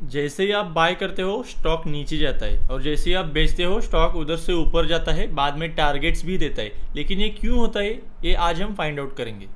जैसे ही आप बाय करते हो स्टॉक नीचे जाता है और जैसे ही आप बेचते हो स्टॉक उधर से ऊपर जाता है, बाद में टारगेट्स भी देता है। लेकिन ये क्यों होता है, ये आज हम फाइंड आउट करेंगे।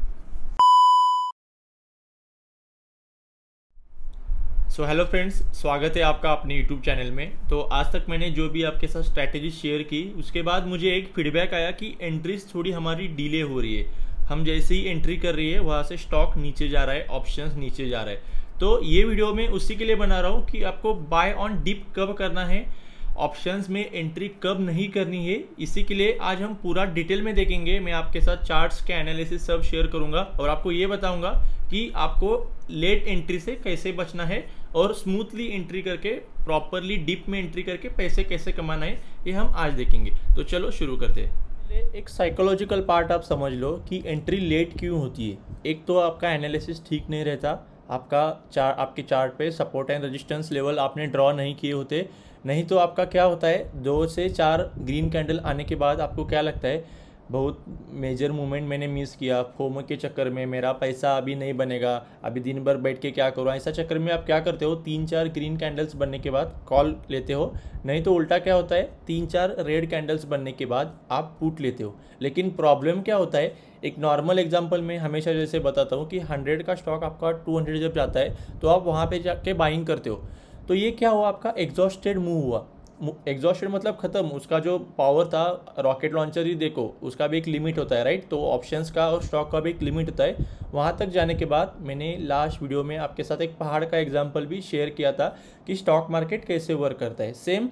सो हेलो फ्रेंड्स, स्वागत है आपका अपने यूट्यूब चैनल में। तो आज तक मैंने जो भी आपके साथ स्ट्रैटेजी शेयर की, उसके बाद मुझे एक फीडबैक आया कि एंट्रीज थोड़ी हमारी डिले हो रही है। हम जैसे ही एंट्री कर रही है वहाँ से स्टॉक नीचे जा रहा है, ऑप्शंस नीचे जा रहा है। तो ये वीडियो मैं उसी के लिए बना रहा हूँ कि आपको बाय ऑन डिप कब करना है, ऑप्शंस में एंट्री कब नहीं करनी है। इसी के लिए आज हम पूरा डिटेल में देखेंगे। मैं आपके साथ चार्ट्स के एनालिसिस सब शेयर करूंगा और आपको ये बताऊंगा कि आपको लेट एंट्री से कैसे बचना है और स्मूथली एंट्री करके प्रॉपरली डीप में एंट्री करके पैसे कैसे कमाना है, ये हम आज देखेंगे। तो चलो शुरू करते हैं। एक साइकोलॉजिकल पार्ट आप समझ लो कि एंट्री लेट क्यों होती है। एक तो आपका एनालिसिस ठीक नहीं रहता, आपके चार्ट पे सपोर्ट एंड रेजिस्टेंस लेवल आपने ड्रॉ नहीं किए होते। नहीं तो आपका क्या होता है, 2 से 4 ग्रीन कैंडल आने के बाद आपको क्या लगता है, बहुत मेजर मूवमेंट मैंने मिस किया, फोमो के चक्कर में मेरा पैसा अभी नहीं बनेगा, अभी दिन भर बैठ के क्या करूँ। ऐसा चक्कर में आप क्या करते हो, 3-4 ग्रीन कैंडल्स बनने के बाद कॉल लेते हो। नहीं तो उल्टा क्या होता है, 3-4 रेड कैंडल्स बनने के बाद आप पुट लेते हो। लेकिन प्रॉब्लम क्या होता है, एक नॉर्मल एग्जांपल में हमेशा जैसे बताता हूँ कि 100 का स्टॉक आपका 200 जब जाता है तो आप वहाँ पे जाके बाइंग करते हो। तो ये क्या हुआ, आपका एग्जॉस्टेड मूव हुआ। एग्जॉस्टेड मतलब खत्म, उसका जो पावर था, रॉकेट लॉन्चर ही देखो, उसका भी एक लिमिट होता है, राइट। तो ऑप्शंस का और स्टॉक का भी एक लिमिट होता है। वहाँ तक जाने के बाद मैंने लास्ट वीडियो में आपके साथ एक पहाड़ का एग्जांपल भी शेयर किया था कि स्टॉक मार्केट कैसे वर्क करता है। सेम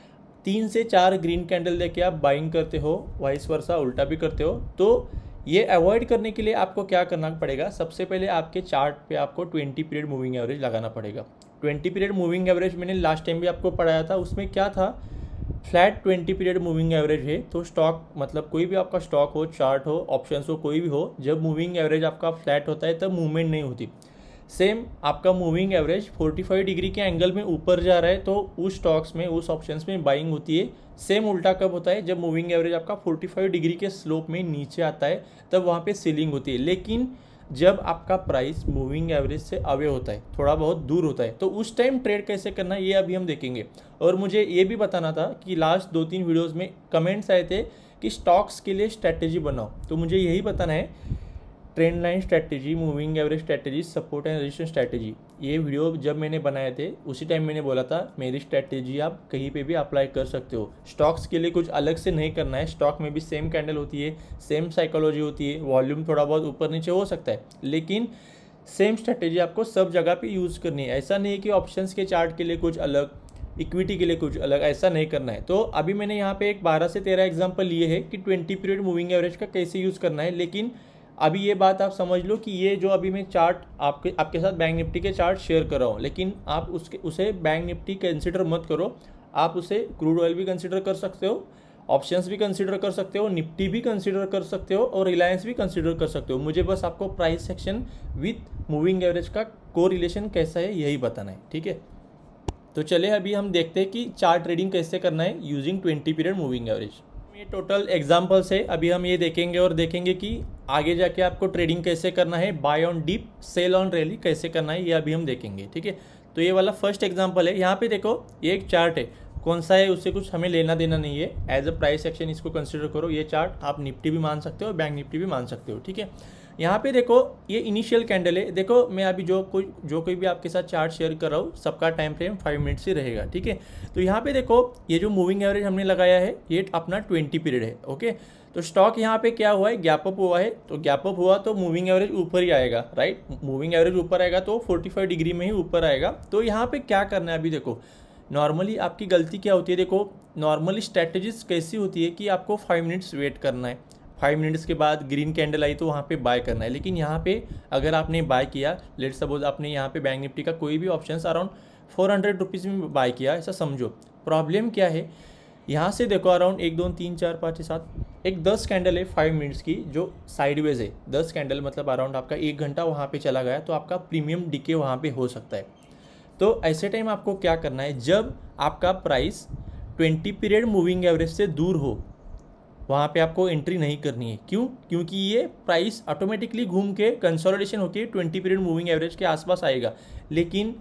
3 से 4 ग्रीन कैंडल देके आप बाइंग करते हो, वाइस वर्सा उल्टा भी करते हो। तो ये अवॉइड करने के लिए आपको क्या करना पड़ेगा, सबसे पहले आपके चार्ट पे आपको 20 पीरियड मूविंग एवरेज लगाना पड़ेगा। 20 पीरियड मूविंग एवरेज मैंने लास्ट टाइम भी आपको पढ़ाया था, उसमें क्या था, फ्लैट 20 पीरियड मूविंग एवरेज है तो स्टॉक मतलब कोई भी आपका स्टॉक हो, चार्ट हो, ऑप्शंस हो, कोई भी हो, जब मूविंग एवरेज आपका फ्लैट होता है तब मूवमेंट नहीं होती। सेम आपका मूविंग एवरेज 45 डिग्री के एंगल में ऊपर जा रहा है तो उस स्टॉक्स में, उस ऑप्शंस में बाइंग होती है। सेम उल्टा कब होता है, जब मूविंग एवरेज आपका 45 डिग्री के स्लोप में नीचे आता है तब वहाँ पे सेलिंग होती है। लेकिन जब आपका प्राइस मूविंग एवरेज से अवे होता है, थोड़ा बहुत दूर होता है, तो उस टाइम ट्रेड कैसे करना है ये अभी हम देखेंगे। और मुझे ये भी बताना था कि लास्ट 2-3 वीडियोस में कमेंट्स आए थे कि स्टॉक्स के लिए स्ट्रैटेजी बनाओ, तो मुझे यही बताना है। Trend line strategy, moving average strategy, support and resistance strategy, ये वीडियो जब मैंने बनाए थे उसी टाइम मैंने बोला था मेरी स्ट्रैटेजी आप कहीं पे भी अप्लाई कर सकते हो। स्टॉक्स के लिए कुछ अलग से नहीं करना है, स्टॉक में भी सेम कैंडल होती है, सेम साइकोलॉजी होती है, वॉल्यूम थोड़ा बहुत ऊपर नीचे हो सकता है, लेकिन सेम स्ट्रैटेजी आपको सब जगह पर यूज़ करनी है। ऐसा नहीं है कि ऑप्शंस के चार्ट के लिए कुछ अलग, इक्विटी के लिए कुछ अलग, ऐसा नहीं करना है। तो अभी मैंने यहाँ पे एक 12 से 13 एग्जाम्पल लिए है कि 20 पीरियड मूविंग एवरेज का कैसे यूज़ करना है। लेकिन अभी ये बात आप समझ लो कि ये जो अभी मैं चार्ट आपके साथ बैंक निफ्टी के चार्ट शेयर कर रहा हूँ, लेकिन आप उसे बैंक निफ्टी कंसिडर मत करो। आप उसे क्रूड ऑयल भी कंसिडर कर सकते हो, ऑप्शंस भी कंसिडर कर सकते हो, निफ्टी भी कंसिडर कर सकते हो और रिलायंस भी कंसिडर कर सकते हो। मुझे बस आपको price section with moving average का को रिलेशन कैसा है यही बताना है, ठीक है। तो चले अभी हम देखते हैं कि चार्ट ट्रेडिंग कैसे करना है यूजिंग 20 पीरियड मूविंग एवरेज। ये टोटल एग्जाम्पल्स है, अभी हम ये देखेंगे और देखेंगे कि आगे जाके आपको ट्रेडिंग कैसे करना है, buy on dip, sell on rally कैसे करना है, ये अभी हम देखेंगे, ठीक है। तो ये वाला फर्स्ट एग्जांपल है। यहाँ पे देखो ये एक चार्ट है, कौन सा है उससे कुछ हमें लेना देना नहीं है, एज अ प्राइस एक्शन इसको कंसिडर करो। ये चार्ट आप निफ्टी भी मान सकते हो, बैंक निफ्टी भी मान सकते हो, ठीक है। यहाँ पे देखो ये इनिशियल कैंडल है। देखो मैं अभी जो कोई भी आपके साथ चार्ट शेयर कर रहा हूँ, सबका टाइम फ्रेम 5 मिनट से रहेगा, ठीक है। तो यहाँ पे देखो ये जो मूविंग एवरेज हमने लगाया है ये अपना 20 पीरियड है, ओके। तो स्टॉक यहाँ पे क्या हुआ है, गैप अप हुआ है, तो गैप अप हुआ तो मूविंग एवरेज ऊपर ही आएगा, राइट। मूविंग एवरेज ऊपर आएगा तो 45 डिग्री में ही ऊपर आएगा। तो यहाँ पे क्या करना है, अभी देखो नॉर्मली आपकी गलती क्या होती है, देखो नॉर्मली स्ट्रैटेजीज कैसी होती है कि आपको 5 मिनट्स वेट करना है, 5 मिनट्स के बाद ग्रीन कैंडल आई तो वहाँ पे बाय करना है। लेकिन यहाँ पे अगर आपने बाय किया, लेट सपोज आपने यहाँ पे बैंक निफ्टी का कोई भी ऑप्शन अराउंड 400 रुपीज़ में बाय किया, ऐसा समझो। प्रॉब्लम क्या है, यहाँ से देखो अराउंड 1 2 3 4 5 6 7 एक 10 कैंडल है 5 मिनट्स की जो साइडवेज है। 10 कैंडल मतलब अराउंड आपका 1 घंटा वहाँ पे चला गया, तो आपका प्रीमियम डीके वहाँ पे हो सकता है। तो ऐसे टाइम आपको क्या करना है, जब आपका प्राइस 20 पीरियड मूविंग एवरेज से दूर हो वहाँ पे आपको एंट्री नहीं करनी है। क्यों? क्योंकि ये प्राइस ऑटोमेटिकली घूम के कंसोलिडेशन होकर 20 पीरियड मूविंग एवरेज के आसपास आएगा। लेकिन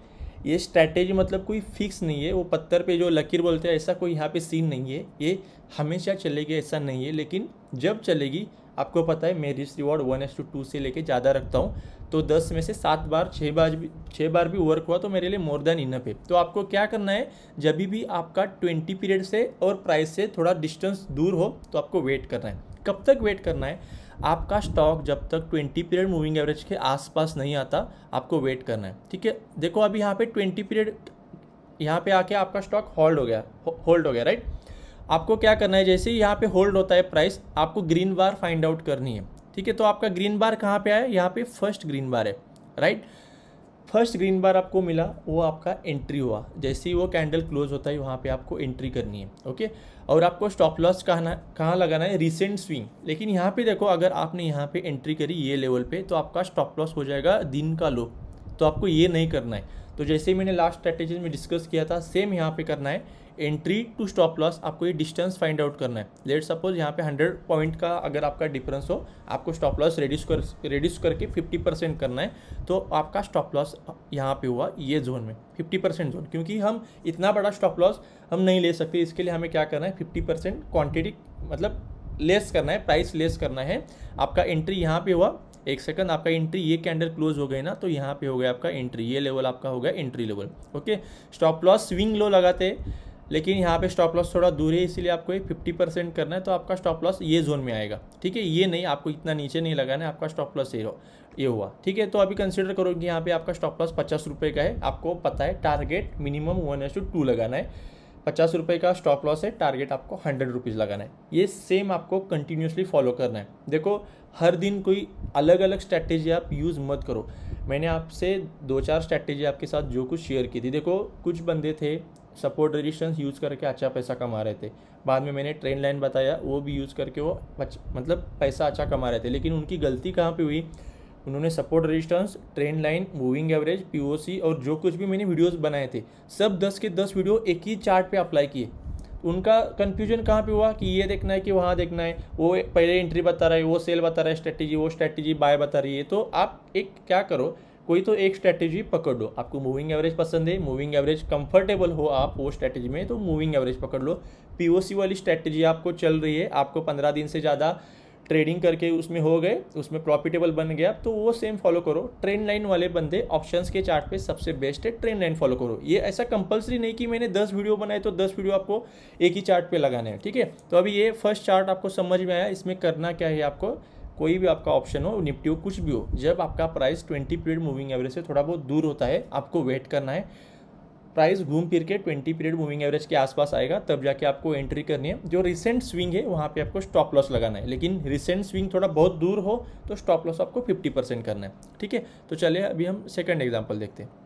ये स्ट्रैटेजी मतलब कोई फिक्स नहीं है, वो पत्थर पे जो लकीर बोलते हैं ऐसा कोई यहाँ पे सीन नहीं है, ये हमेशा चलेगी ऐसा नहीं है, लेकिन जब चलेगी आपको पता है मैं रिस्क रिवॉर्ड 1:2 से लेके ज़्यादा रखता हूँ, तो 10 में से 7 बार 6 बार भी वर्क हुआ तो मेरे लिए मोर देन इनफ है। तो आपको क्या करना है, जब भी आपका 20 पीरियड से और प्राइस से थोड़ा डिस्टेंस दूर हो तो आपको वेट करना है। कब तक वेट करना है, आपका स्टॉक जब तक 20 पीरियड मूविंग एवरेज के आसपास नहीं आता आपको वेट करना है। ठीक है, देखो अभी यहाँ पे 20 पीरियड यहाँ पे आके आपका स्टॉक होल्ड हो गया राइट। आपको क्या करना है, जैसे ही यहाँ पे होल्ड होता है प्राइस, आपको ग्रीन बार फाइंड आउट करनी है। ठीक है, तो आपका ग्रीन बार कहाँ पे आया, यहाँ पे फर्स्ट ग्रीन बार है राइट। फर्स्ट ग्रीन बार आपको मिला, वो आपका एंट्री हुआ, जैसे ही वो कैंडल क्लोज होता है वहाँ पे आपको एंट्री करनी है। ओके, और आपको स्टॉप लॉस कहाँ लगाना है, रिसेंट स्विंग। लेकिन यहाँ पे देखो, अगर आपने यहाँ पे एंट्री करी ये लेवल पे तो आपका स्टॉप लॉस हो जाएगा दिन का लो, तो आपको ये नहीं करना है। तो जैसे ही मैंने लास्ट स्ट्रैटेजी में डिस्कस किया था, सेम यहाँ पे करना है। एंट्री टू स्टॉप लॉस आपको ये डिस्टेंस फाइंड आउट करना है। लेट सपोज यहाँ पे 100 पॉइंट का अगर आपका डिफरेंस हो, आपको स्टॉप लॉस रेड्यूस करके 50% करना है, तो आपका स्टॉप लॉस यहाँ पे हुआ ये जोन में 50% जोन, क्योंकि हम इतना बड़ा स्टॉप लॉस हम नहीं ले सकते। इसके लिए हमें क्या करना है, 50% क्वांटिटी मतलब लेस करना है, प्राइस लेस करना है। आपका एंट्री यहाँ पे हुआ, एक सेकंड, आपका एंट्री ये कैंडल क्लोज हो गई ना, तो यहाँ पे हो गया आपका एंट्री, ये लेवल आपका हो गया entry level. Okay, stop loss swing low लगाते, लेकिन यहाँ पे स्टॉप लॉस थोड़ा दूर है, इसीलिए आपको ये 50% करना है, तो आपका स्टॉप लॉस ये जोन में आएगा। ठीक है, ये नहीं, आपको इतना नीचे नहीं लगाना है, आपका स्टॉप लॉस ये हुआ। ठीक है, तो अभी कंसिडर करो कि यहाँ पे आपका स्टॉप लॉस 50 रुपये का है, आपको पता है टारगेट मिनिमम 1:2 लगाना है। 50 रुपये का स्टॉप लॉस है, टारगेट आपको 100 रुपीज़ लगाना है। ये सेम आपको कंटिन्यूसली फॉलो करना है। देखो, हर दिन कोई अलग अलग स्ट्रैटेजी आप यूज़ मत करो। मैंने आपसे 2-4 स्ट्रैटेजी आपके साथ जो कुछ शेयर की थी, देखो कुछ बंदे थे सपोर्ट रेजिस्टेंस यूज़ करके अच्छा पैसा कमा रहे थे, बाद में मैंने ट्रेंड लाइन बताया वो भी यूज़ करके वो मतलब पैसा अच्छा कमा रहे थे, लेकिन उनकी गलती कहाँ पे हुई, उन्होंने support resistance, trend line, moving average, POC और जो कुछ भी मैंने वीडियोस बनाए थे सब 10 के 10 वीडियो एक ही चार्ट पे अप्लाई किए। उनका कंफ्यूजन कहाँ पे हुआ कि ये देखना है कि वहाँ देखना है, वो पहले एंट्री बता रहा है, वो सेल बता रहा है स्ट्रैटेजी, वो स्ट्रैटेजी बाय बता रही है। तो आप एक क्या करो, कोई तो एक स्ट्रैटेजी पकड़ लो। आपको मूविंग एवरेज पसंद है, मूविंग एवरेज कंफर्टेबल हो आप वो स्ट्रैटेजी में, तो मूविंग एवरेज पकड़ लो। पीओसी वाली स्ट्रैटेजी आपको चल रही है, आपको 15 दिन से ज़्यादा ट्रेडिंग करके उसमें हो गए, उसमें प्रॉफिटेबल बन गया, तो वो सेम फॉलो करो। ट्रेंड लाइन वाले बंदे ऑप्शंस के चार्ट पे सबसे बेस्ट है, ट्रेंड लाइन फॉलो करो। ये ऐसा कंपलसरी नहीं कि मैंने 10 वीडियो बनाए तो 10 वीडियो आपको एक ही चार्ट पे लगाने हैं। ठीक है, तो अभी ये फर्स्ट चार्ट आपको समझ में आया, इसमें करना क्या है, आपको कोई भी आपका ऑप्शन हो, निफ्टी हो, कुछ भी हो, जब आपका प्राइस 20 पीरियड मूविंग एवरेज से थोड़ा बहुत दूर होता है आपको वेट करना है। प्राइस घूम फिर के 20 पीरियड मूविंग एवरेज के आसपास आएगा, तब जाके आपको एंट्री करनी है। जो रिसेंट स्विंग है वहाँ पे आपको स्टॉप लॉस लगाना है, लेकिन रिसेंट स्विंग थोड़ा बहुत दूर हो तो स्टॉप लॉस आपको 50% करना है। ठीक है, तो चलिए अभी हम सेकंड एग्जांपल देखते हैं।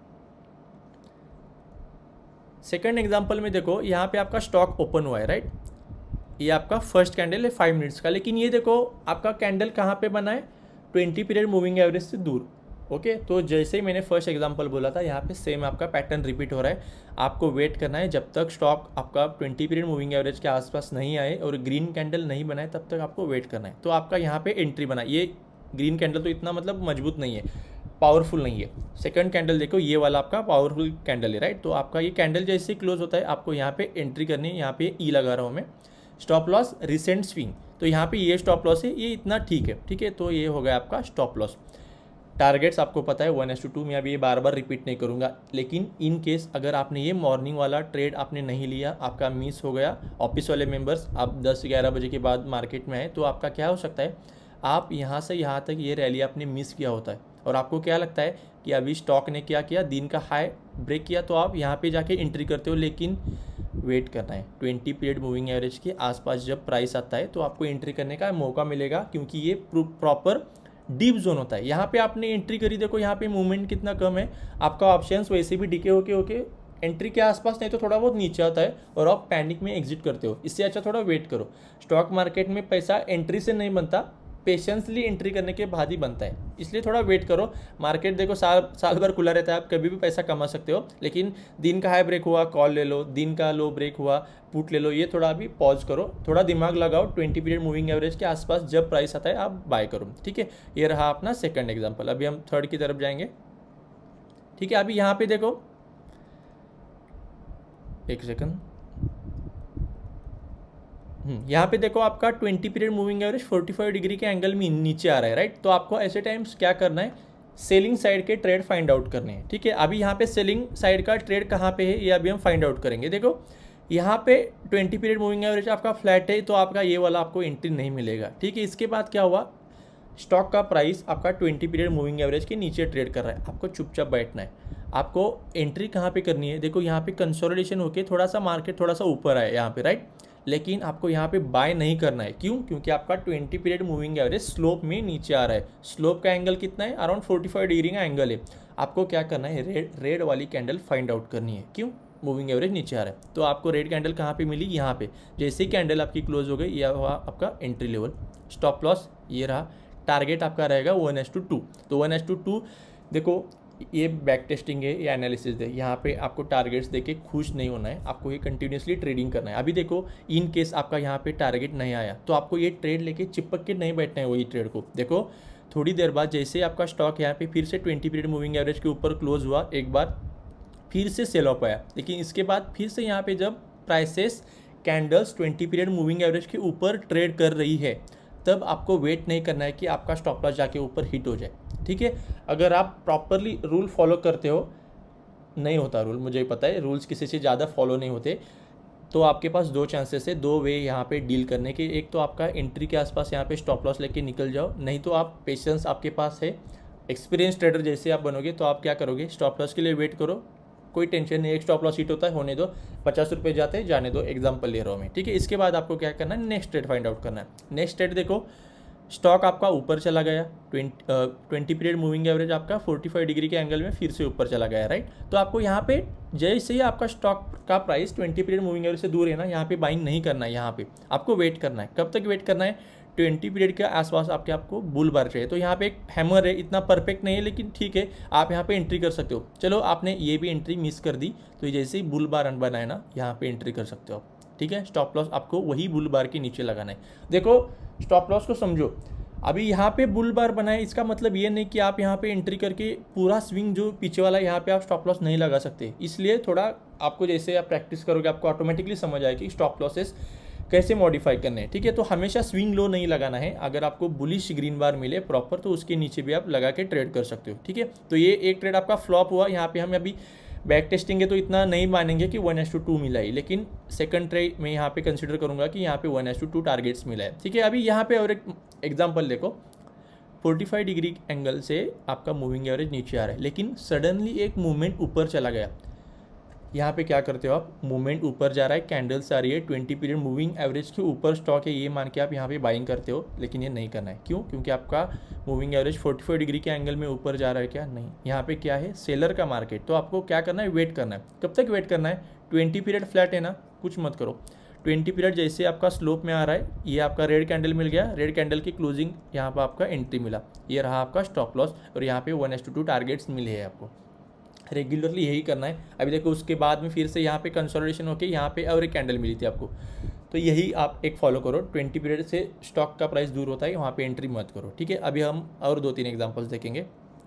सेकंड एग्जांपल में देखो, यहाँ पे आपका स्टॉक ओपन हुआ है राइट, ये आपका फर्स्ट कैंडल है 5 मिनट्स का, लेकिन ये देखो आपका कैंडल कहाँ पे बना है, 20 पीरियड मूविंग एवरेज से दूर। ओके, तो जैसे ही मैंने फर्स्ट एग्जांपल बोला था, यहाँ पे सेम आपका पैटर्न रिपीट हो रहा है। आपको वेट करना है जब तक स्टॉक आपका 20 पीरियड मूविंग एवरेज के आसपास नहीं आए और ग्रीन कैंडल नहीं बनाए, तब तक आपको वेट करना है। तो आपका यहाँ पे एंट्री बना, ये ग्रीन कैंडल तो इतना मतलब मजबूत नहीं है, पावरफुल नहीं है। सेकंड कैंडल देखो, ये वाला आपका पावरफुल कैंडल है राइट। तो आपका ये कैंडल जैसे क्लोज होता है आपको यहाँ पे एंट्री करनी है। यहाँ पे ई लगा रहा हूँ मैं, स्टॉप लॉस रिसेंट स्विंग, तो यहाँ पे ये स्टॉप लॉस है, ये इतना ठीक है। ठीक है, तो ये हो गया आपका स्टॉप लॉस। टारगेट्स आपको पता है 1:2, मैं अभी ये बार बार रिपीट नहीं करूँगा, लेकिन इन केस अगर आपने ये मॉर्निंग वाला ट्रेड आपने नहीं लिया, आपका मिस हो गया, ऑफिस वाले मेंबर्स आप 10-11 बजे के बाद मार्केट में आए, तो आपका क्या हो सकता है, आप यहाँ से यहाँ तक ये रैली आपने मिस किया होता है और आपको क्या लगता है कि अभी स्टॉक ने क्या किया, दिन का हाई ब्रेक किया, तो आप यहाँ पे जाके एंट्री करते हो। लेकिन वेट करना है, 20 पीरियड मूविंग एवरेज के आसपास जब प्राइस आता है तो आपको एंट्री करने का मौका मिलेगा, क्योंकि ये प्रॉपर डीप जोन होता है। यहाँ पे आपने एंट्री करी, देखो यहाँ पे मूवमेंट कितना कम है, आपका ऑप्शंस वैसे भी डिके होके एंट्री के आसपास नहीं तो थोड़ा बहुत नीचे आता है और आप पैनिक में एग्जिट करते हो। इससे अच्छा थोड़ा वेट करो। स्टॉक मार्केट में पैसा एंट्री से नहीं बनता, पेशेंसली एंट्री करने के बाद ही बनता है, इसलिए थोड़ा वेट करो। मार्केट देखो साल भर खुला रहता है, आप कभी भी पैसा कमा सकते हो, लेकिन दिन का हाई ब्रेक हुआ कॉल ले लो, दिन का लो ब्रेक हुआ पुट ले लो, ये थोड़ा अभी पॉज करो, थोड़ा दिमाग लगाओ। 20 पीरियड मूविंग एवरेज के आसपास जब प्राइस आता है आप बाय करो। ठीक है, ये रहा अपना सेकंड एग्जांपल। अभी हम थर्ड की तरफ जाएंगे। ठीक है, अभी यहाँ पे देखो एक सेकंड, यहाँ पे देखो आपका 20 पीरियड मूविंग एवरेज 45 डिग्री के एंगल में नीचे आ रहा है, राइट। तो आपको ऐसे टाइम्स क्या करना है, सेलिंग साइड के ट्रेड फाइंड आउट करने हैं, ठीक है। अभी यहाँ पे सेलिंग साइड का ट्रेड कहाँ पे है ये अभी हम फाइंड आउट करेंगे। देखो यहाँ पे 20 पीरियड मूविंग एवरेज आपका फ्लैट है, तो आपका ये वाला आपको एंट्री नहीं मिलेगा, ठीक है। इसके बाद क्या हुआ, स्टॉक का प्राइस आपका 20 पीरियड मूविंग एवरेज के नीचे ट्रेड कर रहा है, आपको चुपचाप बैठना है। आपको एंट्री कहाँ पे करनी है, देखो यहाँ पे कंसोलिडेशन होके थोड़ा सा मार्केट थोड़ा सा ऊपर आया यहाँ पे, राइट। लेकिन आपको यहाँ पे बाय नहीं करना है, क्यों, क्योंकि आपका 20 पीरियड मूविंग एवरेज स्लोप में नीचे आ रहा है। स्लोप का एंगल कितना है, अराउंड 45 डिग्री का एंगल है। आपको क्या करना है, रेड वाली कैंडल फाइंड आउट करनी है, क्यों, मूविंग एवरेज नीचे आ रहा है। तो आपको रेड कैंडल कहाँ पे मिली, यहाँ पे। जैसे ही कैंडल आपकी क्लोज हो गई, यह हुआ आपका एंट्री लेवल। स्टॉप लॉस ये रहा, टारगेट आपका रहेगा 1:2। तो 1:2 देखो ये बैक टेस्टिंग है, ये एनालिसिस है। यहाँ पे आपको टारगेट्स देके खुश नहीं होना है, आपको ये कंटिन्यूसली ट्रेडिंग करना है। अभी देखो इन केस आपका यहाँ पे टारगेट नहीं आया तो आपको ये ट्रेड लेके चिपक के नहीं बैठना है वही ट्रेड को। देखो थोड़ी देर बाद जैसे आपका स्टॉक यहाँ पे फिर से 20 पीरियड मूविंग एवरेज के ऊपर क्लोज हुआ, एक बार फिर से सेल ऑफ आया, लेकिन इसके बाद फिर से यहाँ पे जब prices candles 20 period moving average के ऊपर ट्रेड कर रही है, तब आपको वेट नहीं करना है कि आपका स्टॉप लॉस जाके ऊपर हिट हो जाए, ठीक है। अगर आप प्रॉपरली रूल फॉलो करते हो, नहीं होता रूल, मुझे पता है रूल्स किसी से ज़्यादा फॉलो नहीं होते, तो आपके पास दो चांसेस है, दो वे यहाँ पे डील करने के। एक तो आपका एंट्री के आसपास यहाँ पे स्टॉप लॉस लेके निकल जाओ, नहीं तो आप पेशेंस आपके पास है, एक्सपीरियंस ट्रेडर जैसे आप बनोगे तो आप क्या करोगे, स्टॉप लॉस के लिए वेट करो, कोई टेंशन नहीं, एक स्टॉप लॉस हिट होता है होने दो, 50 रुपये जाते हैं जाने दो, एग्जाम्पल ले रहा हूँ मैं, ठीक है। इसके बाद आपको क्या करना है, नेक्स्ट ट्रेड फाइंड आउट करना है। नेक्स्ट ट्रेड देखो स्टॉक आपका ऊपर चला गया, 20 पीरियड मूविंग एवरेज आपका 45 डिग्री के एंगल में फिर से ऊपर चला गया, राइट। तो आपको यहाँ पे जैसे ही आपका स्टॉक का प्राइस 20 पीरियड मूविंग एवरेज से दूर है ना, यहाँ पे बाइंग नहीं करना है, यहाँ पे आपको वेट करना है। कब तक वेट करना है, 20 पीरियड के आसपास आपको बुल बार चाहिए। तो यहाँ पे एक हैमर है, इतना परफेक्ट नहीं है लेकिन ठीक है, आप यहाँ पे एंट्री कर सकते हो। चलो आपने ये भी एंट्री मिस कर दी, तो जैसे ही बुल बार बनाए ना, यहाँ पे एंट्री कर सकते हो, ठीक है। स्टॉप लॉस आपको वही बुल बार के नीचे लगाना है। देखो स्टॉप लॉस को समझो, अभी यहाँ पे बुल बार बनाए, इसका मतलब ये नहीं कि आप यहाँ पे एंट्री करके पूरा स्विंग जो पीछे वाला यहाँ पे आप स्टॉप लॉस नहीं लगा सकते। इसलिए थोड़ा आपको जैसे आप प्रैक्टिस करोगे आपको ऑटोमेटिकली समझ आएगा कि स्टॉप लॉसेस कैसे मॉडिफाई करने हैं, ठीक है। तो हमेशा स्विंग लो नहीं लगाना है, अगर आपको बुलिश ग्रीन बार मिले प्रॉपर तो उसके नीचे भी आप लगा के ट्रेड कर सकते हो, ठीक है। तो ये एक ट्रेड आपका फ्लॉप हुआ, यहाँ पे हम अभी बैक टेस्टिंग है तो इतना नहीं मानेंगे कि 1:2 मिला ही, लेकिन सेकंड ट्रेड में यहाँ पे कंसिडर करूँगा कि यहाँ पे 1:2 टारगेट्स मिला है, ठीक है। अभी यहाँ पे और एक एग्जांपल देखो, 45 डिग्री एंगल से आपका मूविंग एवरेज नीचे आ रहा है, लेकिन सडनली एक मूवमेंट ऊपर चला गया। यहाँ पे क्या करते हो आप, मूवमेंट ऊपर जा रहा है, कैंडल्स आ रही है, 20 पीरियड मूविंग एवरेज के ऊपर स्टॉक है ये मान के आप यहाँ पे बाइंग करते हो, लेकिन ये नहीं करना है। क्यों, क्योंकि आपका मूविंग एवरेज 45 डिग्री के एंगल में ऊपर जा रहा है क्या, नहीं। यहाँ पे क्या है, सेलर का मार्केट, तो आपको क्या करना है, वेट करना है। कब तक वेट करना है, 20 पीरियड फ्लैट है ना, कुछ मत करो। 20 पीरियड जैसे आपका स्लोप में आ रहा है, ये आपका रेड कैंडल मिल गया, रेड कैंडल की क्लोजिंग यहाँ पर आपका एंट्री मिला, ये रहा आपका स्टॉप लॉस, और यहाँ पे 1:2 टारगेट्स मिले हैं आपको। रेगुलरली यही करना है। अभी देखो उसके बाद में फिर से यहाँ पे कंसोलिडेशन होके यहाँ पे और एक कैंडल मिली थी आपको, तो यही आप एक फॉलो करो। 20 पीरियड से स्टॉक का प्राइस दूर होता है, वहाँ पे एंट्री मत करो, ठीक है। अभी हम और 2-3 एग्जांपल्स देखेंगे,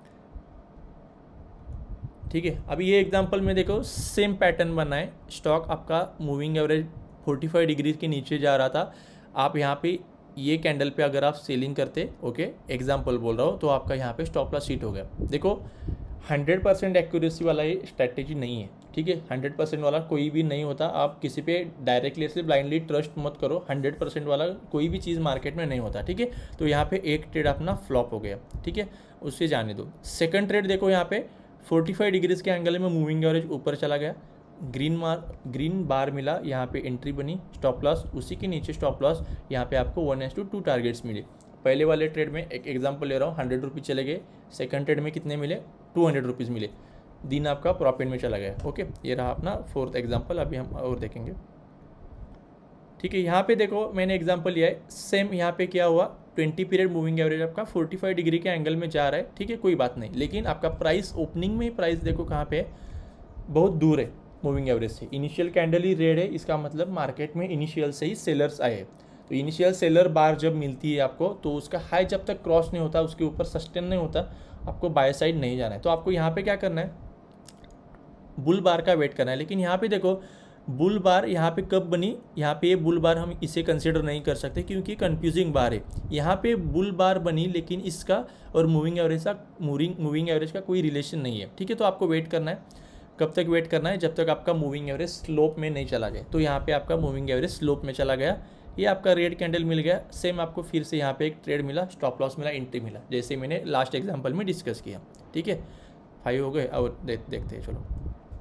ठीक है। अभी ये एग्जांपल में देखो सेम पैटर्न बना है, स्टॉक आपका मूविंग एवरेज 45 डिग्री के नीचे जा रहा था, आप यहाँ पे ये कैंडल पे अगर आप सेलिंग करते, ओके एग्जांपल बोल रहा हूँ, तो आपका यहाँ पे स्टॉप लॉस हिट हो गया। देखो 100% एक्यूरेसी वाला ये स्ट्रैटेजी नहीं है, ठीक है। 100% वाला कोई भी नहीं होता, आप किसी पे डायरेक्टली से ब्लाइंडली ट्रस्ट मत करो। 100% वाला कोई भी चीज़ मार्केट में नहीं होता, ठीक है। तो यहाँ पे एक ट्रेड अपना फ्लॉप हो गया, ठीक है, उससे जाने दो। सेकंड ट्रेड देखो, यहाँ पे 45 डिग्रीज के एंगल में मूविंग एवरेज ऊपर चला गया, ग्रीन बार मिला, यहाँ पे एंट्री बनी, स्टॉप लॉस उसी के नीचे स्टॉप लॉस, यहाँ पे आपको 1:2 टारगेट्स मिले। पहले वाले ट्रेड में एक एग्जांपल ले रहा हूँ, 100 रुपीज़ चले गए, सेकंड ट्रेड में कितने मिले, 200 रुपीज़ मिले, दिन आपका प्रॉफिट में चला गया, ओके। ये रहा अपना फोर्थ एग्जांपल, अभी हम और देखेंगे, ठीक है। यहाँ पे देखो मैंने एग्जांपल लिया है, सेम यहाँ पे क्या हुआ, 20 पीरियड मूविंग एवरेज आपका 45 डिग्री के एंगल में जा रहा है, ठीक है, कोई बात नहीं, लेकिन आपका प्राइस ओपनिंग में प्राइस देखो कहाँ पे है, बहुत दूर है मूविंग एवरेज से। इनिशियल कैंडल ही रेड है, इसका मतलब मार्केट में इनिशियल से ही सेलर्स आए। तो इनिशियल सेलर बार जब मिलती है आपको, तो उसका हाई जब तक क्रॉस नहीं होता, उसके ऊपर सस्टेन नहीं होता, आपको बाय साइड नहीं जाना है। तो आपको यहाँ पे क्या करना है, बुल बार का वेट करना है। लेकिन यहाँ पे देखो बुल बार यहाँ पे कब बनी, यहाँ पे ये बुल बार हम इसे कंसिडर नहीं कर सकते क्योंकि कंफ्यूजिंग बार है। यहाँ पे बुल बार बनी लेकिन इसका और मूविंग एवरेज का कोई रिलेशन नहीं है, ठीक है। तो आपको वेट करना है, कब तक वेट करना है, जब तक आपका मूविंग एवरेज स्लोप में नहीं चला गया। तो यहाँ पे आपका मूविंग एवरेज स्लोप में चला गया, ये आपका रेड कैंडल मिल गया। सेम आपको फिर से यहाँ पे एक ट्रेड मिला, स्टॉप लॉस मिला, एंट्री मिला, जैसे मैंने लास्ट एग्जांपल में डिस्कस किया, ठीक है। 5 हो गए और देखते हैं। चलो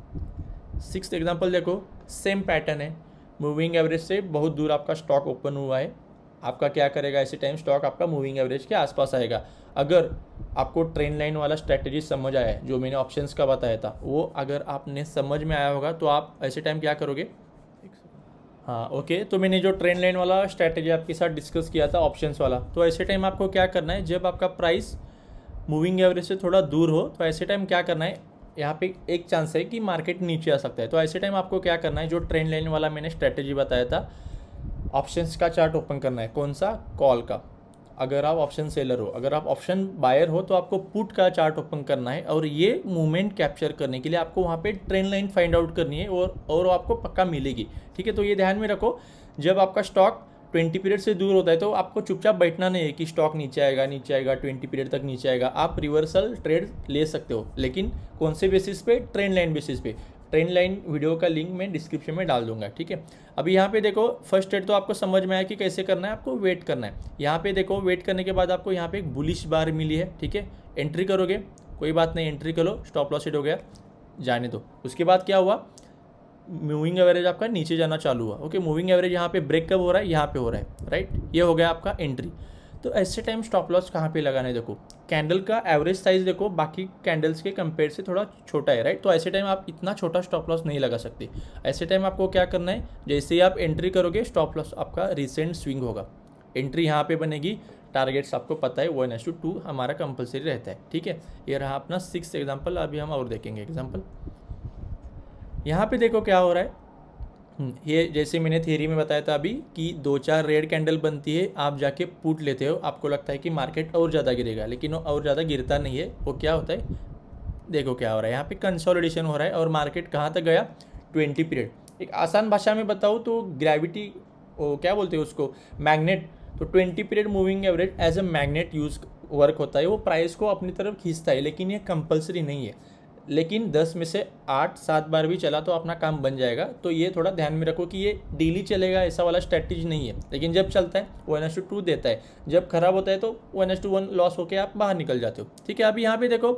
6th एग्जांपल देखो, सेम पैटर्न है, मूविंग एवरेज से बहुत दूर आपका स्टॉक ओपन हुआ है। आपका क्या करेगा, ऐसे टाइम स्टॉक आपका मूविंग एवरेज के आसपास आएगा। अगर आपको ट्रेंड लाइन वाला स्ट्रैटेजी समझ आया है जो मैंने ऑप्शंस का बताया था, वो अगर आपने समझ में आया होगा तो आप ऐसे टाइम क्या करोगे। हाँ ओके, तो मैंने जो ट्रेंड लाइन वाला स्ट्रैटेजी आपके साथ डिस्कस किया था ऑप्शंस वाला, तो ऐसे टाइम आपको क्या करना है, जब आपका प्राइस मूविंग एवरेज से थोड़ा दूर हो तो ऐसे टाइम क्या करना है, यहाँ पे एक चांस है कि मार्केट नीचे आ सकता है। तो ऐसे टाइम आपको क्या करना है, जो ट्रेंड लाइन वाला मैंने स्ट्रैटेजी बताया था, ऑप्शंस का चार्ट ओपन करना है। कौन सा, कॉल का। अगर आप ऑप्शन सेलर हो, अगर आप ऑप्शन बायर हो तो आपको पुट का चार्ट ओपन करना है और ये मूवमेंट कैप्चर करने के लिए आपको वहाँ पे ट्रेंड लाइन फाइंड आउट करनी है और आपको पक्का मिलेगी, ठीक है। तो ये ध्यान में रखो, जब आपका स्टॉक 20 पीरियड से दूर होता है तो आपको चुपचाप बैठना नहीं है कि स्टॉक नीचे आएगा 20 पीरियड तक नीचे आएगा। आप रिवर्सल ट्रेड ले सकते हो, लेकिन कौन से बेसिस पे, ट्रेंड लाइन बेसिस पे। ट्रेंड लाइन वीडियो का लिंक मैं डिस्क्रिप्शन में डाल दूंगा, ठीक है। अभी यहाँ पे देखो, फर्स्ट ट्रेड तो आपको समझ में आया कि कैसे करना है, आपको वेट करना है। यहाँ पे देखो, वेट करने के बाद आपको यहाँ पे एक बुलिश बार मिली है, ठीक है। एंट्री करोगे, कोई बात नहीं, एंट्री करो, स्टॉप लॉस हिट हो गया, जाने दो। उसके बाद क्या हुआ, मूविंग एवरेज आपका नीचे जाना चालू हुआ। ओके, मूविंग एवरेज यहाँ पे ब्रेक कब हो रहा है, यहाँ पे हो रहा है, राइट। ये हो गया आपका एंट्री। तो ऐसे टाइम स्टॉप लॉस कहाँ पे लगाना है, देखो कैंडल का एवरेज साइज देखो बाकी कैंडल्स के कंपेयर से थोड़ा छोटा है, राइट। तो ऐसे टाइम आप इतना छोटा स्टॉप लॉस नहीं लगा सकते। ऐसे टाइम आपको क्या करना है, जैसे ही आप एंट्री करोगे स्टॉप लॉस आपका रिसेंट स्विंग होगा। एंट्री यहाँ पे बनेगी, टारगेट्स आपको पता है 1:2 हमारा कंपलसरी रहता है, ठीक है। ये रहा अपना 6th एग्जाम्पल। अभी हम और देखेंगे एग्जाम्पल। यहाँ पे देखो क्या हो रहा है, ये जैसे मैंने थियरी में बताया था अभी कि 2-4 रेड कैंडल बनती है, आप जाके पुट लेते हो, आपको लगता है कि मार्केट और ज़्यादा गिरेगा, लेकिन वो और ज़्यादा गिरता नहीं है। वो क्या होता है, देखो क्या हो रहा है, यहाँ पे कंसोलिडेशन हो रहा है और मार्केट कहाँ तक गया, 20 पीरियड। एक आसान भाषा में बताऊँ तो ग्रेविटी, वो क्या बोलते हैं उसको, मैग्नेट। तो 20 period moving average as a magnet use work होता है, वो प्राइस को अपनी तरफ खींचता है, लेकिन ये कंपल्सरी नहीं है। लेकिन 10 में से 8-7 बार भी चला तो अपना काम बन जाएगा। तो ये थोड़ा ध्यान में रखो कि ये डेली चलेगा ऐसा वाला स्ट्रैटेजी नहीं है, लेकिन जब चलता है 1:2 देता है, जब खराब होता है तो 1:1 लॉस होकर आप बाहर निकल जाते हो, ठीक है। अभी यहाँ पे देखो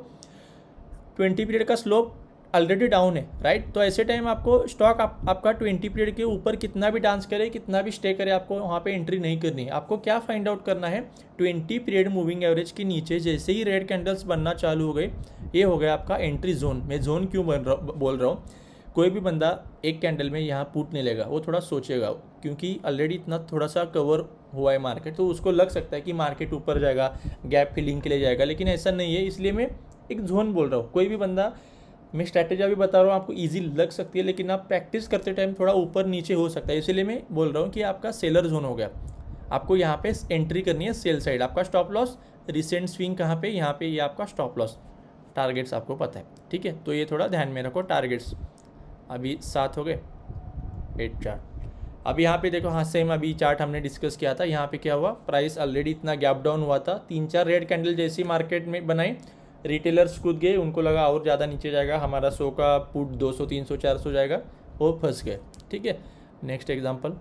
20 पीरियड का स्लोप ऑलरेडी डाउन है, राइट। तो ऐसे टाइम आपको स्टॉक आपका 20 पीरियड के ऊपर कितना भी डांस करे, कितना भी स्टे करे, आपको वहाँ पे एंट्री नहीं करनी है। आपको क्या फाइंड आउट करना है, 20 पीरियड मूविंग एवरेज के नीचे जैसे ही रेड कैंडल्स बनना चालू हो गए, ये हो गया आपका एंट्री जोन। मैं जोन क्यों बोल रहा हूँ, कोई भी बंदा एक कैंडल में यहाँ पुट नहीं लेगा, वो थोड़ा सोचेगा, क्योंकि ऑलरेडी इतना थोड़ा सा कवर हुआ है मार्केट, तो उसको लग सकता है कि मार्केट ऊपर जाएगा, गैप फिलिंग के लिए जाएगा, लेकिन ऐसा नहीं है। इसलिए मैं एक जोन बोल रहा हूँ। कोई भी बंदा, मैं स्ट्रैटेजी अभी बता रहा हूँ, आपको इजी लग सकती है, लेकिन आप प्रैक्टिस करते टाइम थोड़ा ऊपर नीचे हो सकता है। इसलिए मैं बोल रहा हूँ कि आपका सेलर जोन हो गया, आपको यहाँ पे एंट्री करनी है सेल साइड। आपका स्टॉप लॉस रिसेंट स्विंग कहाँ पे, यहाँ पे ये आपका स्टॉप लॉस, टारगेट्स आपको पता है, ठीक है। तो ये थोड़ा ध्यान में रखो, टारगेट्स अभी 7 हो गए, 8 चार्ट। अब यहाँ पे देखो, हाँ सेम अभी चार्ट हमने डिस्कस किया था। यहाँ पे क्या हुआ, प्राइस ऑलरेडी इतना गैप डाउन हुआ था, 3-4 रेड कैंडल जैसी मार्केट में बनाई, रिटेलर्स कूद गए, उनको लगा और ज़्यादा नीचे जाएगा, हमारा 100 का पुट 200, 300, 400 जाएगा, वो फंस गए, ठीक है। नेक्स्ट एग्जांपल,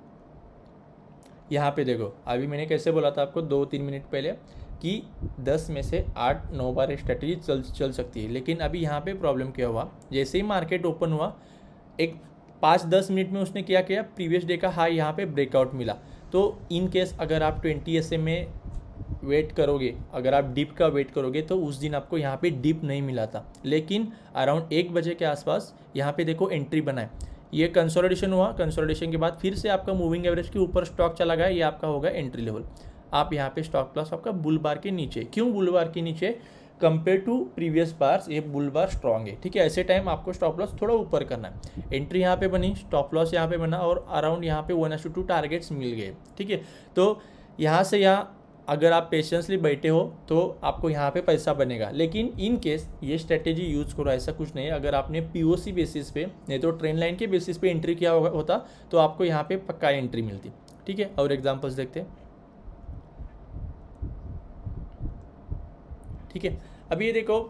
यहाँ पे देखो, अभी मैंने कैसे बोला था आपको 2-3 मिनट पहले कि 10 में से 8-9 बार स्ट्रेटजी चल सकती है, लेकिन अभी यहाँ पे प्रॉब्लम क्या हुआ, जैसे ही मार्केट ओपन हुआ एक 5-10 मिनट में उसने क्या किया, प्रीवियस डे का हाई यहाँ पे ब्रेकआउट मिला। तो इन केस अगर आप 20 SMA में वेट करोगे, अगर आप डिप का वेट करोगे, तो उस दिन आपको यहाँ पे डिप नहीं मिला था, लेकिन अराउंड 1 बजे के आसपास यहाँ पे देखो एंट्री बनाए, ये कंसोलिडेशन हुआ, कंसोलिडेशन के बाद फिर से आपका मूविंग एवरेज के ऊपर स्टॉक चला गया, ये आपका होगा एंट्री लेवल। आप यहाँ पे स्टॉप लॉस आपका बुल बार के नीचे, क्यों बुल बार के नीचे, कंपेयर टू प्रीवियस बार्स ये बुल बार स्ट्रॉन्ग है, ठीक है। ऐसे टाइम आपको स्टॉप लॉस थोड़ा ऊपर करना है। एंट्री यहाँ पे बनी, स्टॉप लॉस यहाँ पे बना और अराउंड यहाँ पे 1:2 टारगेट्स मिल गए, ठीक है। तो यहाँ से यहाँ अगर आप पेशेंसली बैठे हो तो आपको यहाँ पे पैसा बनेगा। लेकिन इन केस ये स्ट्रेटेजी यूज़ करो, ऐसा कुछ नहीं है। अगर आपने पीओसी बेसिस पे नहीं तो ट्रेंड लाइन के बेसिस पे एंट्री किया होता तो आपको यहाँ पे पक्का एंट्री मिलती। ठीक है, और एग्जांपल्स देखते हैं। ठीक है, अभी ये देखो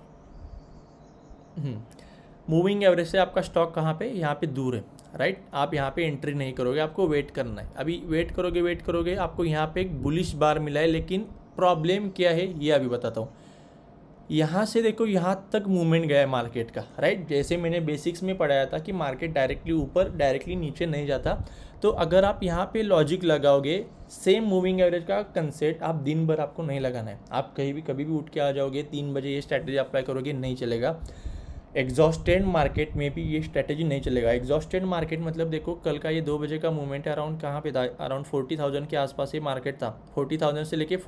मूविंग एवरेज से आपका स्टॉक कहाँ पे, यहाँ पे दूर है, राइट। आप यहाँ पे एंट्री नहीं करोगे, आपको वेट करना है। अभी वेट करोगे आपको यहाँ पे एक बुलिश बार मिला है, लेकिन प्रॉब्लम क्या है ये अभी बताता हूँ। यहाँ से देखो यहाँ तक मूवमेंट गया है मार्केट का, राइट। जैसे मैंने बेसिक्स में पढ़ाया था कि मार्केट डायरेक्टली ऊपर डायरेक्टली नीचे नहीं जाता। तो अगर आप यहाँ पे लॉजिक लगाओगे, सेम मूविंग एवरेज का कंसेप्ट आप दिन भर आपको नहीं लगाना है। आप कभी भी उठ के आ जाओगे 3 बजे ये स्ट्रैटेजी अप्लाई करोगे, नहीं चलेगा। एग्जॉस्टेड मार्केट में भी ये स्ट्रैटेजी नहीं चलेगा। एग्जॉस्टेड मार्केट मतलब देखो कल का ये 2 बजे का मूवमेंट है, अराउंड कहाँ पे था, अराउंड 40,000 के आसपास ये मार्केट था। 40,000 से लेके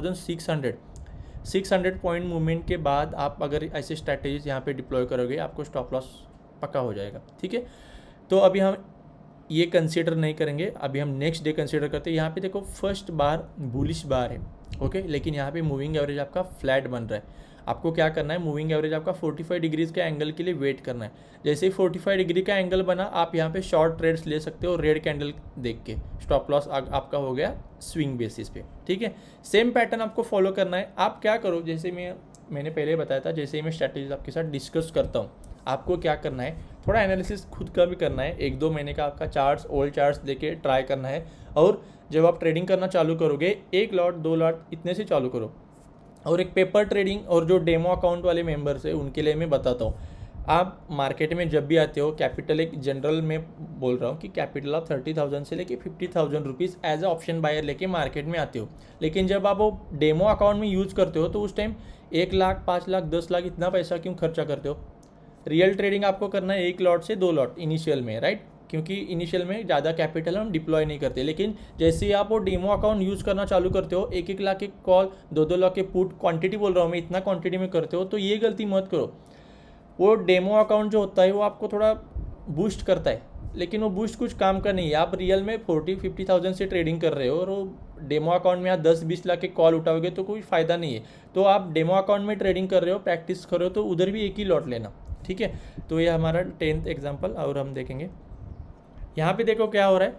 40,600 पॉइंट मूवमेंट के बाद आप अगर ऐसे स्ट्रैटेजीज यहाँ पे डिप्लॉय करोगे, आपको स्टॉप लॉस पक्का हो जाएगा। ठीक है, तो अभी हम ये कंसीडर नहीं करेंगे, अभी हम नेक्स्ट डे कंसीडर करते हैं। यहाँ पे देखो फर्स्ट बार बुलिश बार है, ओके, लेकिन यहाँ पे मूविंग एवरेज आपका फ्लैट बन रहा है। आपको क्या करना है, मूविंग एवरेज आपका 45 डिग्रीज के एंगल के लिए वेट करना है। जैसे ही 45 डिग्री का एंगल बना, आप यहाँ पे शॉर्ट ट्रेड्स ले सकते हो रेड कैंडल देख के। स्टॉप लॉस आपका हो गया स्विंग बेसिस पे। ठीक है, सेम पैटर्न आपको फॉलो करना है। आप क्या करो, जैसे मैंने पहले बताया था, जैसे ही मैं स्ट्रैटेजीज आपके साथ डिस्कस करता हूँ, आपको क्या करना है, थोड़ा एनालिसिस खुद का भी करना है। 1-2 महीने का आपका चार्ट्स, ओल्ड चार्ट्स लेके ट्राई करना है। और जब आप ट्रेडिंग करना चालू करोगे, 1 लॉट 2 लॉट इतने से चालू करो। और एक पेपर ट्रेडिंग और जो डेमो अकाउंट वाले मेंबर्स है उनके लिए मैं बताता हूँ। आप मार्केट में जब भी आते हो, कैपिटल एक जनरल में बोल रहा हूँ कि कैपिटल आप 30,000 से लेके 50,000 rupees as a option buyer लेके मार्केट में आते हो। लेकिन जब आप वो डेमो अकाउंट में यूज़ करते हो तो उस टाइम 1 लाख, 5 लाख, 10 लाख इतना पैसा क्यों खर्चा करते हो। रियल ट्रेडिंग आपको करना है 1 लॉट से 2 लॉट इनिशियल में, राइट, क्योंकि इनिशियल में ज़्यादा कैपिटल हम डिप्लॉय नहीं करते। लेकिन जैसे ही आप वो डेमो अकाउंट यूज़ करना चालू करते हो, 1-1 लाख के कॉल, 2-2 लाख के पुट, क्वांटिटी बोल रहा हूँ मैं, इतना क्वांटिटी में करते हो, तो ये गलती मत करो। वो डेमो अकाउंट जो होता है वो आपको थोड़ा बूस्ट करता है, लेकिन वो बूस्ट कुछ काम का नहीं है। आप रियल में 40-50,000 से ट्रेडिंग कर रहे हो और वो डेमो अकाउंट में आप 10-20 लाख के कॉल उठाओगे तो कोई फ़ायदा नहीं है। तो आप डेमो अकाउंट में ट्रेडिंग कर रहे हो, प्रैक्टिस कर रहे हो, तो उधर भी 1 ही लॉट लेना। ठीक है, तो ये हमारा 10th एग्जाम्पल। और हम देखेंगे यहाँ पे, देखो क्या हो रहा है,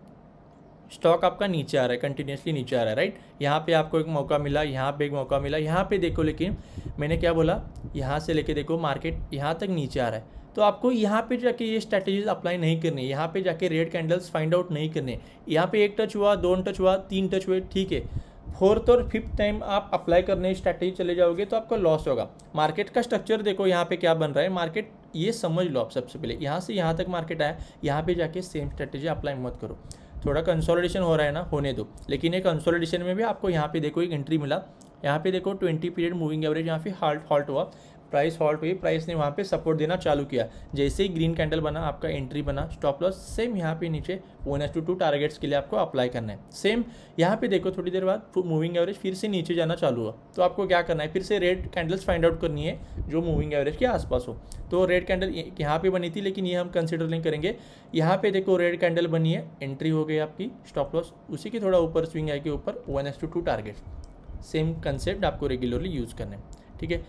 स्टॉक आपका नीचे आ रहा है, कंटिन्यूसली नीचे आ रहा है, राइट। यहाँ पे आपको एक मौका मिला, यहाँ पे एक मौका मिला, यहाँ पे देखो, लेकिन मैंने क्या बोला, यहाँ से लेके देखो मार्केट यहाँ तक नीचे आ रहा है। तो आपको यहाँ पे जाके ये स्ट्रैटेजीज अप्लाई नहीं करनी है, यहाँ पे जाके रेड कैंडल्स फाइंड आउट नहीं करने। यहाँ पे 1 टच हुआ, 2 टच हुआ, 3 टच हुए, ठीक है। 4th और 5th टाइम आप अप्लाई करने स्ट्रैटेजी चले जाओगे तो आपको लॉस होगा। मार्केट का स्ट्रक्चर देखो यहाँ पे क्या बन रहा है, मार्केट ये समझ लो आप सबसे पहले, यहाँ से यहाँ तक मार्केट आया, यहाँ पे जाके सेम स्ट्रैटेजी अप्लाई मत करो। थोड़ा कंसोलिडेशन हो रहा है ना, होने दो, लेकिन एक कंसोलिडेशन में भी आपको यहाँ पे देखो एक एंट्री मिला। यहाँ पे देखो 20 पीरियड मूविंग एवरेज यहाँ पे हॉल्ट हुआ, प्राइस हॉल्ट हुई, प्राइस ने वहाँ पे सपोर्ट देना चालू किया। जैसे ही ग्रीन कैंडल बना, आपका एंट्री बना, स्टॉप लॉस सेम यहाँ पे नीचे 1:2 टारगेट्स के लिए आपको अप्लाई करना है। सेम यहाँ पे देखो थोड़ी देर बाद मूविंग एवरेज फिर से नीचे जाना चालू हुआ, तो आपको क्या करना है, फिर से रेड कैंडल्स फाइंड आउट करनी है जो मूविंग एवरेज के आसपास हो। तो रेड कैंडल यहाँ पे बनी थी, लेकिन ये हम कंसिडर नहीं करेंगे। यहाँ पे देखो रेड कैंडल बनी है, एंट्री हो गई आपकी, स्टॉप लॉस उसी के थोड़ा ऊपर स्विंग आई के ऊपर 1:2 टारगेट। सेम कंसेप्ट आपको रेगुलरली यूज़ करना है। ठीक है,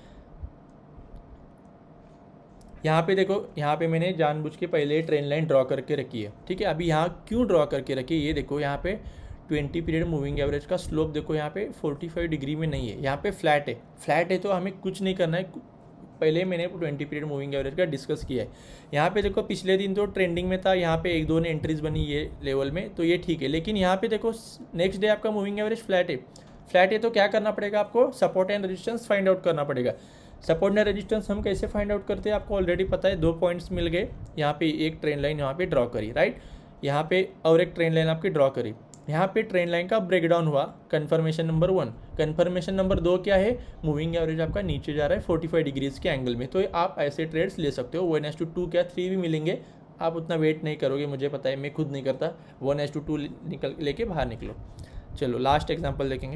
यहाँ पे देखो, यहाँ पे मैंने जानबूझ के पहले ट्रेंड लाइन ड्रॉ करके रखी है। ठीक है, अभी यहाँ क्यों ड्रॉ करके रखी है, ये देखो, यहाँ पे 20 पीरियड मूविंग एवरेज का स्लोप देखो, यहाँ पे 45 डिग्री में नहीं है, यहाँ पे फ्लैट है। फ्लैट है तो हमें कुछ नहीं करना है, पहले मैंने 20 पीरियड मूविंग एवरेज का डिस्कस किया है। यहाँ पे देखो पिछले दिन तो ट्रेंडिंग में था, यहाँ पे 1-2 ने एंट्रीज बनी ये लेवल में, तो ये ठीक है। लेकिन यहाँ पे देखो नेक्स्ट डे आपका मूविंग एवरेज फ्लैट है। फ्लैट है तो क्या करना पड़ेगा, आपको support and resistance find out करना पड़ेगा। सपोर्ट एंड रेजिस्टेंस हम कैसे फाइंड आउट करते हैं, आपको ऑलरेडी पता है। 2 पॉइंट्स मिल गए, यहाँ पे एक ट्रेंड लाइन यहाँ पे ड्रॉ करी, राइट, यहाँ पे और एक ट्रेंड लाइन आपकी ड्रॉ करी। यहाँ पे ट्रेंड लाइन का ब्रेकडाउन हुआ, कन्फर्मेशन नंबर 1। कन्फर्मेशन नंबर 2 क्या है, मूविंग एवरेज आपका नीचे जा रहा है 45 डिग्रीज के एंगल में, तो आप ऐसे ट्रेड्स ले सकते हो। 1:2 क्या 3 भी मिलेंगे, आप उतना वेट नहीं करोगे, मुझे पता है, मैं खुद नहीं करता। 1:2 निकल लेके बाहर निकलो। चलो लास्ट एग्जाम्पल देखेंगे।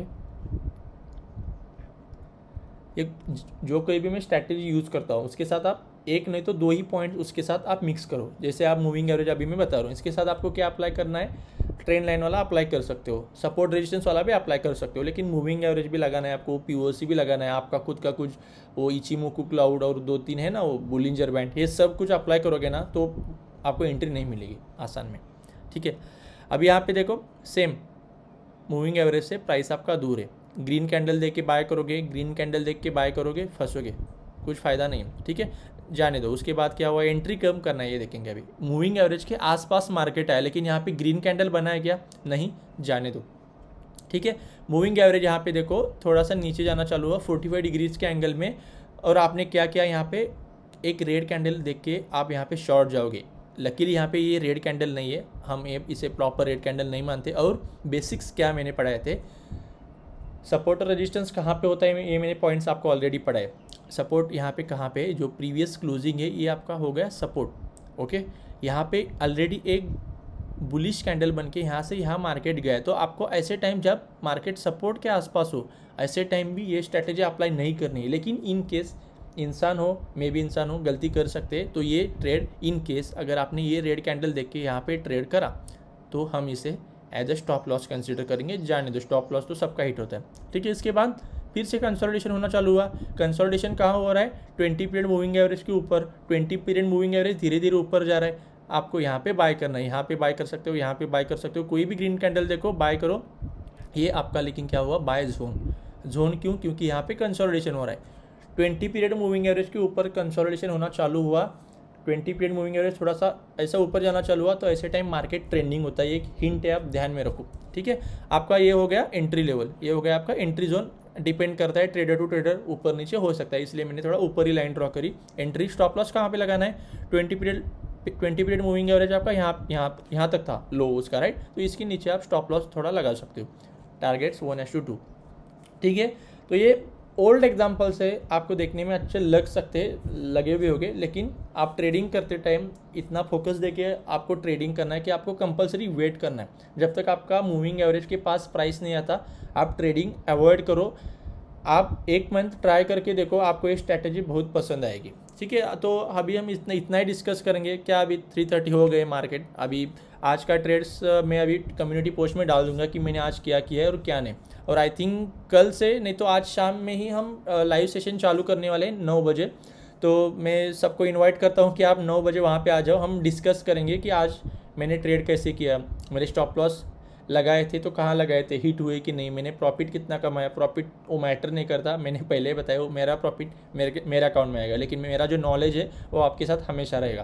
एक जो कोई भी मैं स्ट्रैटेजी यूज़ करता हूँ उसके साथ आप 1 नहीं तो 2 ही पॉइंट उसके साथ आप मिक्स करो। जैसे आप मूविंग एवरेज अभी मैं बता रहा हूँ, इसके साथ आपको क्या अप्लाई करना है, ट्रेंड लाइन वाला अप्लाई कर सकते हो, सपोर्ट रेजिस्टेंस वाला भी अप्लाई कर सकते हो, लेकिन मूविंग एवरेज भी लगाना है आपको, पीओसी भी लगाना है, आपका खुद का कुछ वो इचिमोकू क्लाउड और 2-3 है ना वो बुलिंजर बैंड, ये सब कुछ अप्लाई करोगे ना तो आपको एंट्री नहीं मिलेगी आसान में। ठीक है, अब यहाँ पे देखो सेम मूविंग एवरेज से प्राइस आपका दूर है, ग्रीन कैंडल देख के बाय करोगे, ग्रीन कैंडल देख के बाय करोगे, फंसोगे, कुछ फ़ायदा नहीं है। ठीक है, जाने दो। उसके बाद क्या हुआ, एंट्री कम करना है, ये देखेंगे अभी मूविंग एवरेज के आसपास मार्केट आया, लेकिन यहाँ पे ग्रीन कैंडल बनाया गया नहीं, जाने दो। ठीक है, मूविंग एवरेज यहाँ पे देखो थोड़ा सा नीचे जाना चालू हुआ 45 डिग्रीज के एंगल में, और आपने क्या किया, यहाँ पे एक रेड कैंडल देख के आप यहाँ पे शॉर्ट जाओगे। लकीली यहाँ पे ये रेड कैंडल नहीं है, हम इसे प्रॉपर रेड कैंडल नहीं मानते। और बेसिक्स क्या मैंने पढ़ाए थे, सपोर्ट और रेजिस्टेंस कहाँ पे होता है, ये मैंने पॉइंट्स आपको ऑलरेडी पढ़ाए। सपोर्ट यहाँ पे कहाँ पे, जो प्रीवियस क्लोजिंग है ये आपका हो गया सपोर्ट। ओके, यहाँ पे ऑलरेडी एक बुलिश कैंडल बन के यहाँ से यहाँ मार्केट गया है, तो आपको ऐसे टाइम जब मार्केट सपोर्ट के आसपास हो, ऐसे टाइम भी ये स्ट्रैटेजी अप्लाई नहीं करनी है। लेकिन इन केस इंसान हो, मे भी इंसान हो, गलती कर सकते हैं, तो ये ट्रेड इन केस अगर आपने ये रेड कैंडल देख के यहाँ पे ट्रेड करा तो हम इसे as a stop loss consider करेंगे, जाने दो, स्टॉप लॉस तो सबका हिट होता है। ठीक है, इसके बाद फिर से कंसोलिडेशन होना चालू हुआ। कंसोलिडेशन कहाँ हो रहा है, 20 पीरियड मूविंग एवरेज के ऊपर, 20 पीरियड मूविंग एवरेज धीरे धीरे ऊपर जा रहा है, आपको यहाँ पे बाय करना है, यहाँ पे बाय कर सकते हो, यहाँ पे बाय कर सकते हो, कोई भी ग्रीन कैंडल देखो बाय करो, ये आपका लेकिन क्या हुआ, बाय जोन क्यों, क्योंकि यहाँ पे कंसोलिडेशन हो रहा है। 20 पीरियड मूविंग एवरेज के ऊपर कंसोलिडेशन होना चालू हुआ, 20 पीरियड मूविंग एवरेज थोड़ा सा ऐसा ऊपर जाना चालू हुआ, तो ऐसे टाइम मार्केट ट्रेंडिंग होता है, एक हिंट है, आप ध्यान में रखो। ठीक है, आपका ये हो गया एंट्री लेवल, ये हो गया आपका एंट्री जोन, डिपेंड करता है ट्रेडर टू ट्रेडर, ऊपर नीचे हो सकता है, इसलिए मैंने थोड़ा ऊपर ही लाइन ड्रॉ करी। एंट्री स्टॉप लॉस कहाँ पे लगाना है, 20 पीरियड मूविंग एवरेज आपका यहाँ तक था लो उसका, राइट, तो इसके नीचे आप स्टॉप लॉस थोड़ा लगा सकते हो, टारगेट्स 1:2। ठीक है, तो ये ओल्ड एग्जाम्पल से आपको देखने में अच्छे लग सकते लगे हुए होंगे, लेकिन आप ट्रेडिंग करते टाइम इतना फोकस देके आपको ट्रेडिंग करना है कि आपको कंपलसरी वेट करना है, जब तक आपका मूविंग एवरेज के पास प्राइस नहीं आता आप ट्रेडिंग अवॉइड करो। आप 1 मंथ ट्राई करके देखो, आपको ये स्ट्रैटेजी बहुत पसंद आएगी। ठीक है, तो अभी हम इतना ही डिस्कस करेंगे। क्या अभी 3:30 हो गए मार्केट, अभी आज का ट्रेड्स मैं अभी कम्युनिटी पोस्ट में डाल दूंगा कि मैंने आज क्या किया है और क्या नहीं, और आई थिंक कल से नहीं तो आज शाम में ही हम लाइव सेशन चालू करने वाले हैं 9 बजे। तो मैं सबको इनवाइट करता हूं कि आप 9 बजे वहां पे आ जाओ, हम डिस्कस करेंगे कि आज मैंने ट्रेड कैसे किया, मेरे स्टॉप लॉस लगाए थे तो कहाँ लगाए थे, हिट हुए कि नहीं, मैंने प्रॉफिट कितना कमाया, प्रॉफिट वो मैटर नहीं करता, मैंने पहले बताया वो मेरा प्रॉफिट मेरे अकाउंट में आएगा, लेकिन मेरा जो नॉलेज है वो आपके साथ हमेशा रहेगा।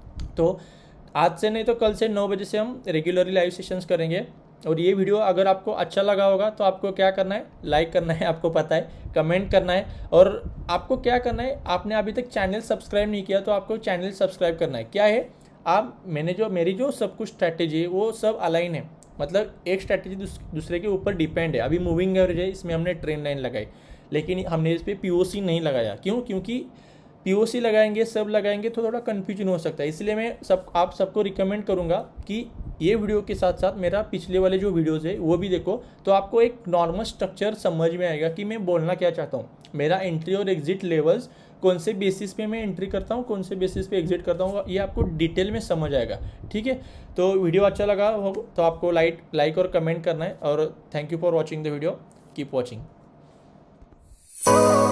तो आज से नहीं तो कल से 9 बजे से हम रेगुलरली लाइव सेशंस करेंगे। और ये वीडियो अगर आपको अच्छा लगा होगा तो आपको क्या करना है, लाइक करना है, आपको पता है, कमेंट करना है, और आपको क्या करना है, आपने अभी तक चैनल सब्सक्राइब नहीं किया तो आपको चैनल सब्सक्राइब करना है। क्या है, आप मेरी जो सब कुछ स्ट्रैटेजी है वो सब अलाइन है, मतलब एक स्ट्रैटेजी दूसरे के ऊपर डिपेंड है। अभी मूविंग एवरेज है, इसमें हमने ट्रेंड लाइन लगाई, लेकिन हमने इस पर पीओसी नहीं लगाया। क्यों, क्योंकि पीओसी लगाएंगे, सब लगाएंगे तो थोड़ा कन्फ्यूजन हो सकता है, इसलिए मैं आप सबको रिकमेंड करूंगा कि ये वीडियो के साथ साथ मेरा पिछले वाले जो वीडियोस है वो भी देखो, तो आपको एक नॉर्मल स्ट्रक्चर समझ में आएगा कि मैं बोलना क्या चाहता हूँ, मेरा एंट्री और एग्जिट लेवल्स कौन से बेसिस पे मैं एंट्री करता हूँ, कौन से बेसिस पे एग्जिट करता हूँ, ये आपको डिटेल में समझ आएगा। ठीक है, तो वीडियो अच्छा लगा हो तो आपको लाइक और कमेंट करना है, और thank you for watching the video, keep watching.